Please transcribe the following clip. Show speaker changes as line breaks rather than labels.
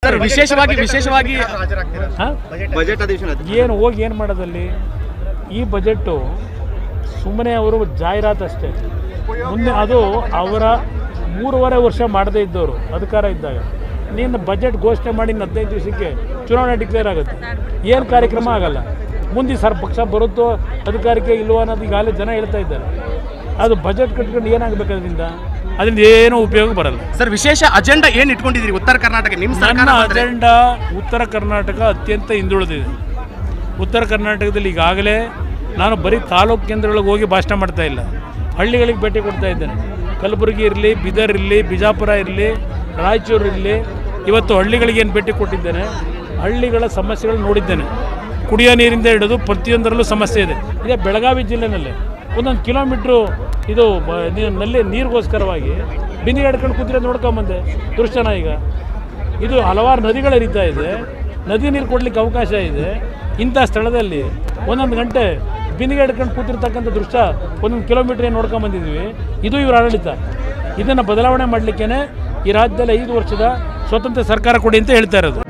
Sir ವಿಶೇಷವಾಗಿ
budget ಅಧಿವೇಶನ
ಏನು ಹೋಗಿ ಏನು ಮಾಡೋದಲ್ಲಿ ಈ ಬಜೆಟ್ಟು ಸುಮ್ಮನೆ ಅವರು ಜಾಹೀರಾತು ಅಷ್ಟೇ. ಮುಂದೆ ಅದು ಅವರ 3.5 ವರ್ಷ ಮಾಡದೇ ಇದ್ದವರು ಅಧಿಕಾರ ಇದ್ದಾಗ ನೀನು ಬಜೆಟ್ ಘೋಷಣೆ ಮಾಡಿ 15 ದಿವಸಕ್ಕೆ ಚುನಾವಣೆ ಡಿಕ್ಲೇರ್ ಆಗುತ್ತೆ. ಏನು ಕಾರ್ಯಕ್ರಮ ಆಗಲ್ಲ. ಮುಂದೆ ಪಕ್ಷ ಬರುತ್ತೋ ಅಧಿಕಾರಕ್ಕೆ ಇಲ್ವೋ ಅನ್ನೋದು ಈಗಾಗಲೇ ಜನ ಹೇಳ್ತಾ ಇದ್ದಾರೆ. ಅದು ಬಜೆಟ್ ಕಟ್ಕೊಂಡು ಏನಾಗಬೇಕು ಅದರಿಂದ ಏನೂ ಉಪಯೋಗ ಬರಲ್ಲ.
ಸರ್ ವಿಶೇಷ ಅಜೆಂಡಾ ಏನು ಇಟ್ಕೊಂಡಿದ್ದೀರಿ ಉತ್ತರ ಕರ್ನಾಟಕ?
ನನ್ನ ಅಜೆಂಡಾ ಉತ್ತರ ಕರ್ನಾಟಕ ಅತ್ಯಂತ ಹಿಂದುಳಿದಿದೆ. ಉತ್ತರ ಕರ್ನಾಟಕದಲ್ಲಿ ಈಗಾಗಲೇ ನಾನು ಬರೀ ತಾಲೂಕು ಕೇಂದ್ರಗಳಿಗೆ ಹೋಗಿ ಭಾಷಣ ಮಾಡ್ತಾ ಇಲ್ಲ, ಹಳ್ಳಿಗಳಿಗೆ ಭೇಟಿ ಕೊಡ್ತಾ ಇದ್ದೇನೆ. ಕಲಬುರಗಿ ಇರಲಿ, ಬೀದರ್ ಇರಲಿ, ಬಿಜಾಪುರ ಇರಲಿ, ರಾಯಚೂರು ಇರಲಿ, ಇವತ್ತು ಹಳ್ಳಿಗಳಿಗೆ ಏನು ಭೇಟಿ ಕೊಟ್ಟಿದ್ದೇನೆ. ಹಳ್ಳಿಗಳ ಸಮಸ್ಯೆಗಳು ನೋಡಿದ್ದೇನೆ. ಕುಡಿಯೋ ನೀರಿಂದ ಹಿಡಿದು ಪ್ರತಿಯೊಂದರಲ್ಲೂ ಸಮಸ್ಯೆ ಇದೆ. ಇದೇ ಬೆಳಗಾವಿ ಜಿಲ್ಲೆನಲ್ಲೇ 1 ಕಿಲೋಮೀಟ್ರು ಇದು ನಲ್ಲಿ ನೀರಿಗೋಸ್ಕರವಾಗಿ ಬಿಂದಿಗೆ ಹಿಡ್ಕೊಂಡು ಕೂತ್ರೆ ನೋಡ್ಕೊಂಬಂದೆ ದುರ್ಶನ. ಈಗ ಇದು ಹಲವಾರು ನದಿಗಳು ಹರಿತಾ ಇದೆ, ನದಿ ನೀರು ಕೊಡಲಿಕ್ಕೆ ಅವಕಾಶ ಇದೆ. ಇಂಥ ಸ್ಥಳದಲ್ಲಿ 1 ಗಂಟೆ ಬಿಂದಿಗೆ ಹಿಡ್ಕೊಂಡು ಕೂತಿರ್ತಕ್ಕಂಥ ದೃಶ್ಯ 1 ಕಿಲೋಮೀಟ್ರ್ ನೋಡ್ಕೊಂಬಂದಿದ್ದೀವಿ. ಇದು ಇವರ ಆಡಳಿತ. ಇದನ್ನು ಬದಲಾವಣೆ ಮಾಡಲಿಕ್ಕೇ ಈ ರಾಜ್ಯದಲ್ಲಿ 5 ವರ್ಷದ ಸ್ವತಂತ್ರ ಸರ್ಕಾರ ಕೊಡಿ ಅಂತ ಹೇಳ್ತಾ ಇರೋದು.